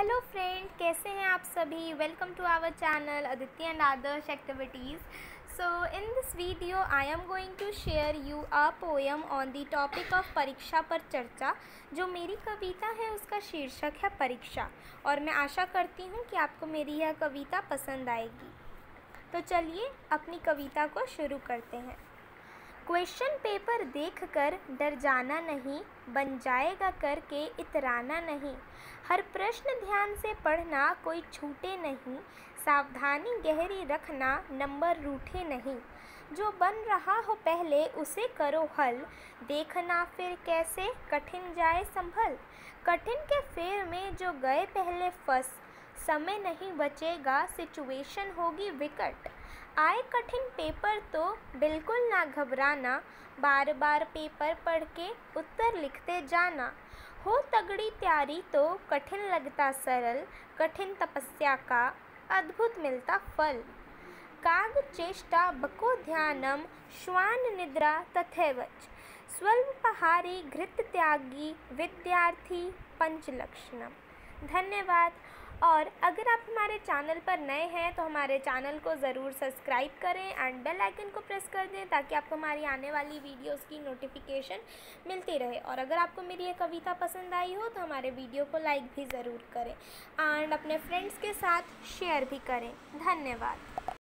Hello friend, कैसे हैं आप सभी। Welcome to our channel Aditi and Adarsh activities. So in this video I am going to share you a poem on the topic of Pariksha Par चर्चा। जो मेरी कविता है उसका शीर्षक है परीक्षा, और मैं आशा करती हूँ कि आपको मेरी यह कविता पसंद आएगी। तो चलिए अपनी कविता को शुरू करते हैं। क्वेश्चन पेपर देखकर डर जाना नहीं, बन जाएगा करके इतराना नहीं। हर प्रश्न ध्यान से पढ़ना, कोई छूटे नहीं। सावधानी गहरी रखना, नंबर रूठे नहीं। जो बन रहा हो पहले उसे करो हल, देखना फिर कैसे कठिन जाए संभल। कठिन के फेर में जो गए पहले फंस, समय नहीं बचेगा, सिचुएशन होगी विकट। आए कठिन पेपर तो बिल्कुल ना घबराना, बार बार पेपर पढ़ के उत्तर लिखते जाना। हो तगड़ी तैयारी तो कठिन लगता सरल, कठिन तपस्या का अद्भुत मिलता फल। काग चेष्टा बको ध्यानम, श्वान निद्रा तथैवच। स्वल्पहारी घृत त्यागी, विद्यार्थी पंचलक्षणम। धन्यवाद। और अगर आप हमारे चैनल पर नए हैं तो हमारे चैनल को ज़रूर सब्सक्राइब करें एंड बेल आइकन को प्रेस कर दें, ताकि आपको हमारी आने वाली वीडियोस की नोटिफिकेशन मिलती रहे। और अगर आपको मेरी ये कविता पसंद आई हो तो हमारे वीडियो को लाइक भी ज़रूर करें एंड अपने फ्रेंड्स के साथ शेयर भी करें। धन्यवाद।